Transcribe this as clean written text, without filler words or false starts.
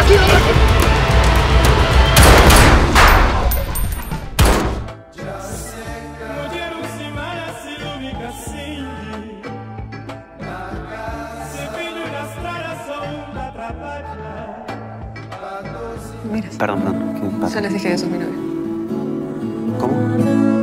Mira. Perdón. ¿Qué pasa? Ya les dije que sos mi novia. ¿Cómo?